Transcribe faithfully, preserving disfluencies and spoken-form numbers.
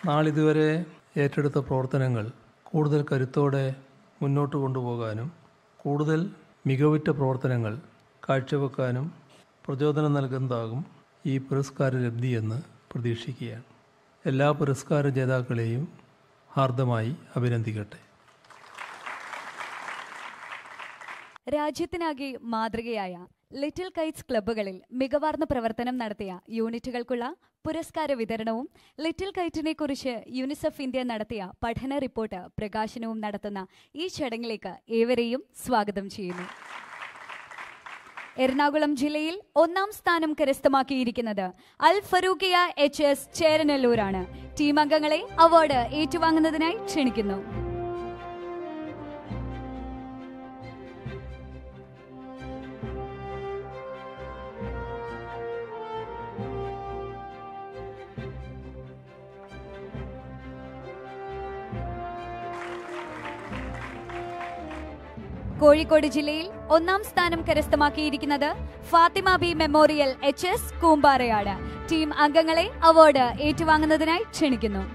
നാളിതുവരെ ഏറ്റെടുത്ത പ്രവർത്തനങ്ങൾ കൂടുതൽ കരുത്തോടെ മുന്നോട്ട് കൊണ്ടുപോകാനും കൂടുതൽ മികവുറ്റ പ്രവർത്തനങ്ങൾ കാഴ്ചവെക്കാനും പ്രചോദനം നൽകുന്നതാകും ഈ പുരസ്കാര ലബ്ധിയെന്ന് പ്രതീക്ഷിക്കുകയാണ്. എല്ലാ പുരസ്കാര ജേതാക്കളെയും ഹാർദമായി അഭിനന്ദിക്കട്ടെ. രാജ്യത്തിനാകെ മാതൃകയായ ലിറ്റിൽ കൈറ്റ്സ് ക്ലബ്ബുകളിൽ മികവാർന്ന പ്രവർത്തനം നടത്തിയ യൂണിറ്റുകൾക്കുള്ള പുരസ്കാര വിതരണവും ലിറ്റിൽ കൈറ്റിനെ കുറിച്ച് യൂണിസെഫ് ഇന്ത്യ നടത്തിയ പഠന റിപ്പോർട്ട് പ്രകാശനവും നടത്തുന്ന ഈ ചടങ്ങിലേക്ക് ഏവരെയും സ്വാഗതം ചെയ്യുന്നു. എറണാകുളം ജില്ലയിൽ ഒന്നാം സ്ഥാനം കരസ്ഥമാക്കിയിരിക്കുന്നത് അൽ ഫറൂഖിയ എച്ച് എസ് ചേരനല്ലൂരാണ്. ടീം അംഗങ്ങളെ അവാർഡ് ഏറ്റുവാങ്ങുന്നതിനായി ക്ഷണിക്കുന്നു. കോഴിക്കോട് ജില്ലയിൽ ഒന്നാം സ്ഥാനം കരസ്ഥമാക്കിയിരിക്കുന്നത് Fathima B memorial H S കൂമ്പാറയാണ്. ടീം അംഗങ്ങളെ അവാർഡ് ഏറ്റുവാങ്ങുന്നതിനായി ക്ഷണിക്കുന്നു.